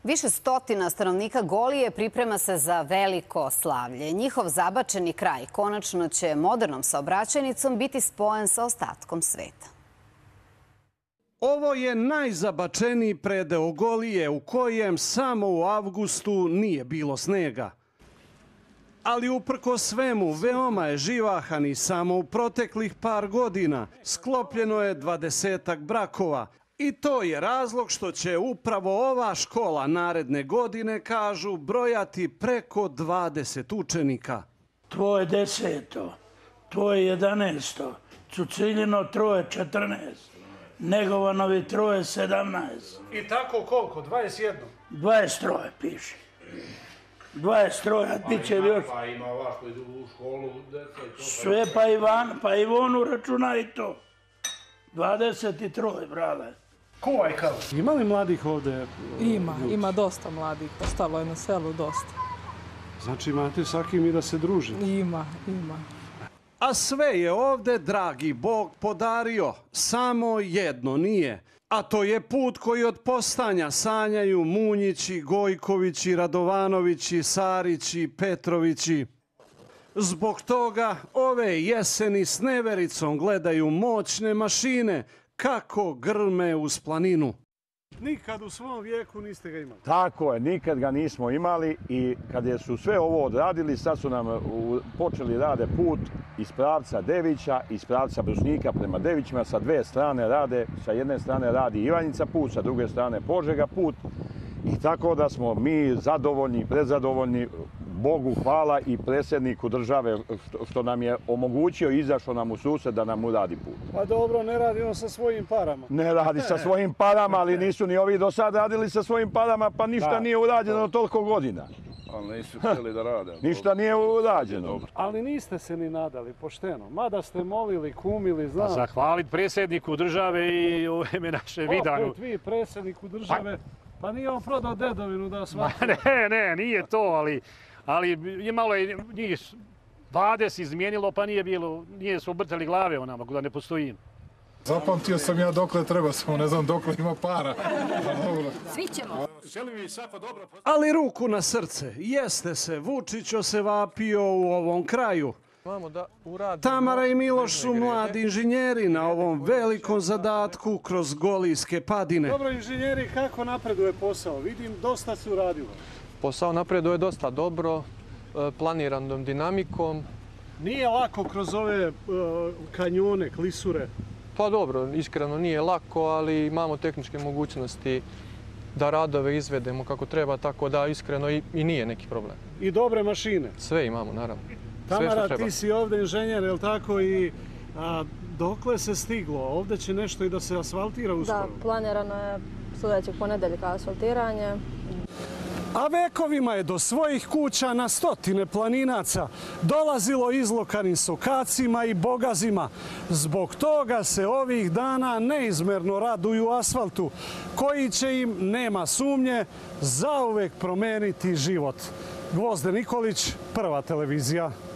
Više stotina stanovnika Golije priprema se za veliko slavlje. Njihov zabačeni kraj konačno će modernom saobraćajnicom biti spojen sa ostatkom sveta. Ovo je najzabačeniji predeo Golije u kojem samo u avgustu nije bilo snega. Ali uprko svemu veoma je živahan i samo u proteklih par godina sklopljeno je 20-ak brakova. I to je razlog što će upravo ova škola naredne godine, kažu, brojati preko 20 učenika. Tvoje 10, tvoje 11, Cuciljino troje 14, Negovanovi troje 17. I tako koliko? 21? 23 piše. 23, a bit će još... Pa ima vas koji idu u školu. Sve pa Ivonu računa i to. 23, brale. Kuvajka. Ima li mladih ovdje? Ima dosta mladih. Ostalo je na selu dosta. Znači imate svakim i da se družite? Ima. A sve je ovdje, dragi Bog, podario. Samo jedno nije. A to je put koji od postanja sanjaju Munjići, Gojkovići, Radovanovići, Sarići, Petrovići. Zbog toga ove jeseni s nevericom gledaju moćne mašine kako grme uz planinu. Nikad u svom vijeku niste ga imali? Tako je, nikad ga nismo imali i kad su sve ovo odradili, sad su nam počeli rade put iz pravca Devića, iz pravca Brusnika prema Devićima, sa dve strane rade, sa jedne strane radi Ivanjica put, sa druge strane Požega put i tako da smo mi zadovoljni, prezadovoljni, Bogu hvala i predsjedniku države što nam je omogućio i izašao nam u susret da nam uradi put. Pa dobro, ne radi on sa svojim parama. Ne radi sa svojim parama, ali nisu ni ovi do sada radili sa svojim parama, pa ništa nije urađeno toliko godina. Ali nisu htjeli da rade. Ništa nije urađeno. Ali niste se ni nadali, pošteno. Mada ste molili, kumili, znam. Pa zahvaliti predsjedniku države i u ime naše Vidanu. Opet vi predsjedniku države, pa nije on prodao dedovinu da svaki... Ne, nije to, ali imalo je njih 20 izmijenilo, pa nije su obrtali glave onama, da ne postoji. Zapamtio sam ja dokle treba, samo ne znam dokle ima para. Svi ćemo. Ali ruku na srce, jeste se Vučić osevapio u ovom kraju. Tamara i Miloš su mladi inženjeri na ovom velikom zadatku kroz golijske padine. Dobro, inženjeri, kako napreduje posao? Vidim, dosta su radili. Posao napreduje dosta dobro, planiranom dinamikom. Nije lako kroz ove kanjone, klisure? Pa dobro, iskreno nije lako, ali imamo tehničke mogućnosti da radove izvedemo kako treba, tako da iskreno i nije neki problem. I dobre mašine? Sve imamo, naravno. Tamara, ti si ovdje inženjer, je li tako? I dokle se stiglo? Ovdje će nešto i da se asfaltira uskoro? Da, planirano je sljedećeg ponedjeljka asfaltiranje. A vekovima je do svojih kuća na stotine planinaca dolazilo izlokanim sokacima i bogazima. Zbog toga se ovih dana neizmerno raduju asfaltu, koji će im, nema sumnje, zauvek promeniti život. Gvozden Nikolić, Prva televizija.